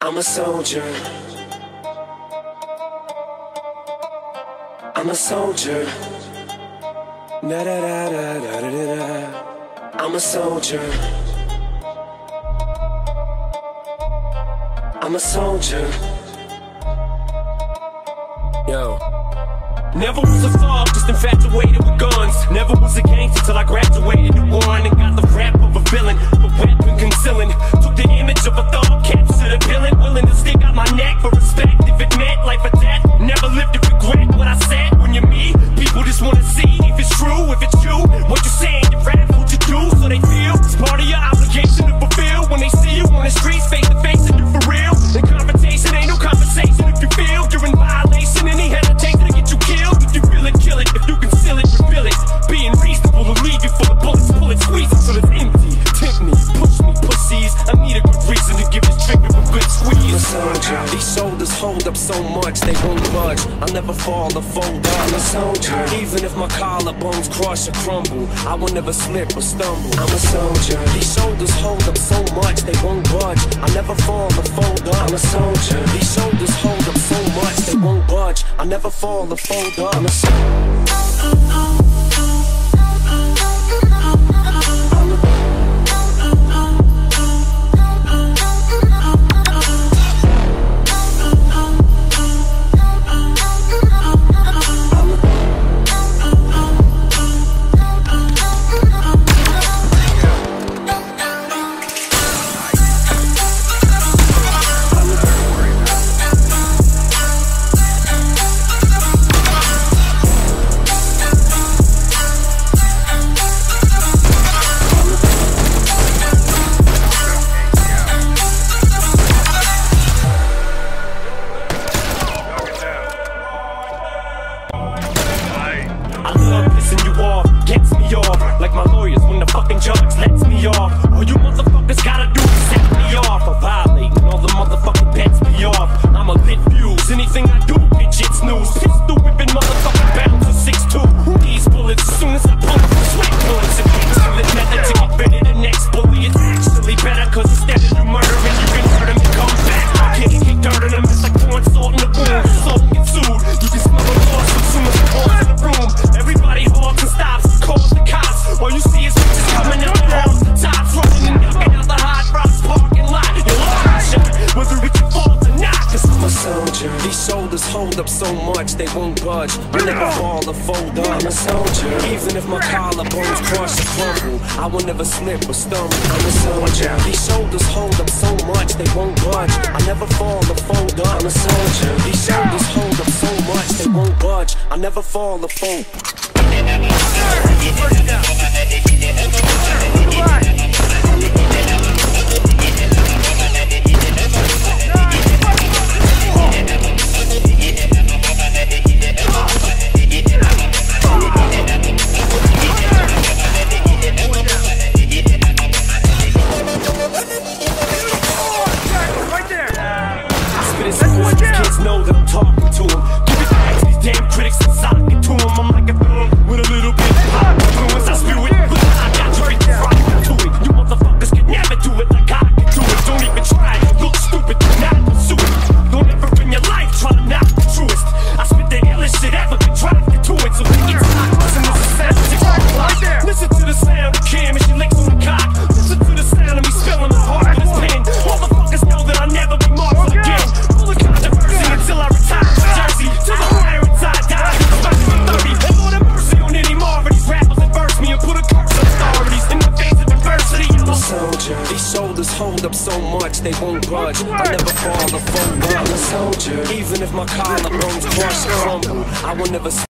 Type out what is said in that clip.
I'm a soldier. I'm a soldier. Da da da da da da da. I'm a soldier. I'm a soldier. Yo. Never was a thug, just infatuated with guns. Never was a gangster till I graduated to one and got the rap of a villain, but weapon concealing. Took the image of a thug, captured a villain, willing to stick out my neck for respect if it meant life or death. Never lived to regret what I said. When you're me, people just wanna see if it's true, if it's you. What you saying, you rap, what you do, so they feel it's part of your obligation to fulfill. When they see you on the streets, face to face, and you for real. The confrontation ain't no conversation if you feel you're in violation. Any hesitation to get you killed. If you feel it, kill it. If you conceal it, reveal it. Being reasonable will leave you full of bullets. Pull it, squeeze it till it's empty. Tempt me, pussies. I need a good reason to give this trigger a good squeeze. Soldier. These shoulders hold up so much they won't budge. I'll never fall or fold up. I'm a soldier. Even if my collarbones crush or crumble, I will never slip or stumble. I'm a soldier. These shoulders hold up so much they won't budge. I'll never fall or fold up. I'm a soldier. These shoulders hold up so much they won't budge. I'll never fall or fold up. I'm a soldier. Like my lawyers when the fucking judge lets me off. All you motherfuckers gotta do is set me off. I'm violating all the motherfucking bets me off. I'm a lit fuse, anything I do, bitch, it's news. Pistol whipping motherfucking bouncer 6'2". These bullets, as soon as I pull up the sweat bullets. It takes a lit method to get rid of the next bully. It's actually better, cause instead of you murdering, you can hurt him and come back. Can't kick dirt in him, it's like pouring salt in the wound. So get sued, you can smell the loss as soon as you walk in the room. Everybody halts and stops, calls the cops. All you see is bitches coming out the house, tops running and knocking out the hot rocks parking lot. You're all shot, whether it's your fault or not. Cause I'm a soldier. These shoulders hold up so much they won't budge. I never fall or fold up. I'm a soldier. Even if my collarbones crush or crumble, I will never slip or stumble. I'm a soldier. These shoulders hold up so much they won't budge. I never fall or fold up. I'm a soldier. These shoulders hold up so much they won't budge. I never fall or fold. Kids know that I'm talking to them. Give it back to these damn critics and sock it to them. I'm like a villain with a little bit of pop influence. I spew it, but I got you bitches rockin' to it. You motherfuckers can never do it like I can do it. Don't even try it. Look stupid, do not pursue it. Don't ever in your life try to knock the truest. I spit the illest shit ever, can drive you to it. So we get locked. Listen to the sound of the listen to the sound of Cam and she licks on the cock. Listen to the sound of me spilling my heart with his pen. Motherfuckers know that I'll never be marked again. Full of controversy until I retire from Jersey. Till the fire inside die. I'm 30. And Lord have mercy on any more of these rappers that verse me and put a curse on authorities in the face of adversity. I'm a soldier. These shoulders hold up so much they won't budge. I never fall or fold up. I'm a soldier. Even if my collarbones crush or crumble, I will never